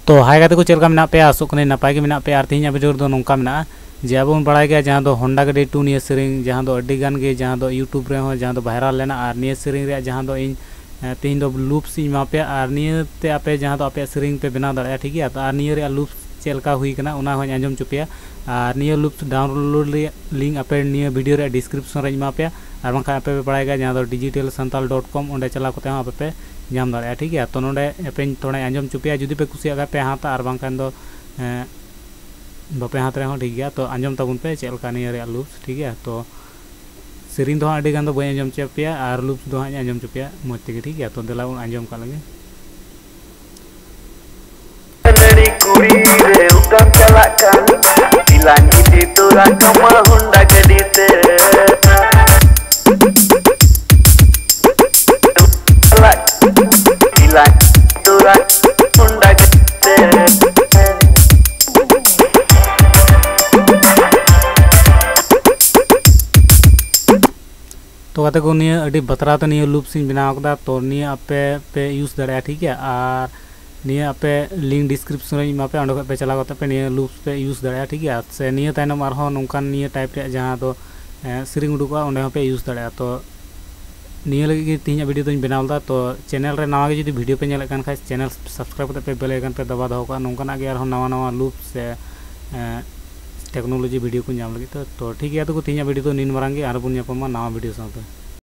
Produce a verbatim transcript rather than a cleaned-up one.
तो हाय गाते को चलका मेना पे आसो कने नपाय के मेना पे आर तीन वीडियो दो नोंका मेना जे अब बन बड़ा गया जहां दो होंडा गाड़ी टू निया सेरिंग जहां दो अड्डी गान गे जहां दो यूट्यूब रे हो जहां दो वायरल लेना और निया सेरिंग रे जहां दो इन तीन दो लूप्स इन मा पे और निया ते आपे जहां दो आपे सेरिंग पे बना दाड़ा ठीक है। और निया रे लूप्स चलका हुई कना उना हो आंजम चुपिया और निया लूप्स डाउनलोड रे लिंक आपे निया वीडियो रे डिस्क्रिप्शन रे मा पे और बांखा आपे पे बड़ा गया जहां दो डिजिटल संताल डॉट कॉम ओंडे चला कोते आपे पे नाम दाड़ा ठीक है। तो नोडे पे थोड़ा आंजम चुपिया जुदी पे कुसिया पे हाथ और बांखान दो बापे हाथ रहे ठीक है। तो आंजम तबुन पे चलका निया लूप्स ठीक है। तो सेरिंग दो अड़ी गान दो बई आंजम चुपिया और लूप्स दो हां आंजम चुपिया मज तेगे ठीक है। तो देला आंजम का लगे कुड़ी रे उतम चला कान दिलान इदी तोरा कमा होंडा गडी ते दिलान तोरा होंडा गडी ते तो गाते को निया अड़ी बतरा तो निया लूप्स इन बनाव कदा। तो निया आपे पे यूज दाड़ा ठीक है। और निया आपे लिंक डिस्क्रिप्शन रे मा पे अंडो पे चला करते पे निया लूप्स पे यूज दाड़ा ठीक है। से निया तायनम आर हो नोंकान निया टाइप रे जहां दो सिरिंग उडुका ओंडे पे यूज दाड़ा। तो निया लगी कि तीन वीडियो तो बनावदा। तो चैनल रे नवा के जदी वीडियो पे नेल कान खास चैनल सब्सक्राइब करते पे बेल आइकन पे दबा दो का नोंकाना के आर हो नवा नवा लूप से टेक्नोलॉजी वीडियो को नाम लगी। तो तो ठीक है। तो तीन वीडियो तो नीन मारंगे और बुन नवा वीडियो साथ।